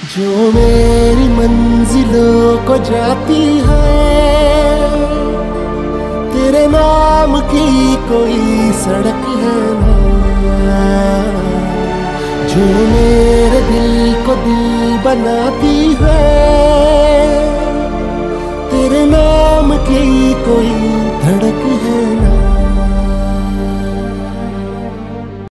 जो मेरी मंजिलों को जाती है, तेरे नाम की कोई सड़क है ना, जो मेरे दिल को दिल बनाती है, तेरे नाम की कोई धड़क है ना।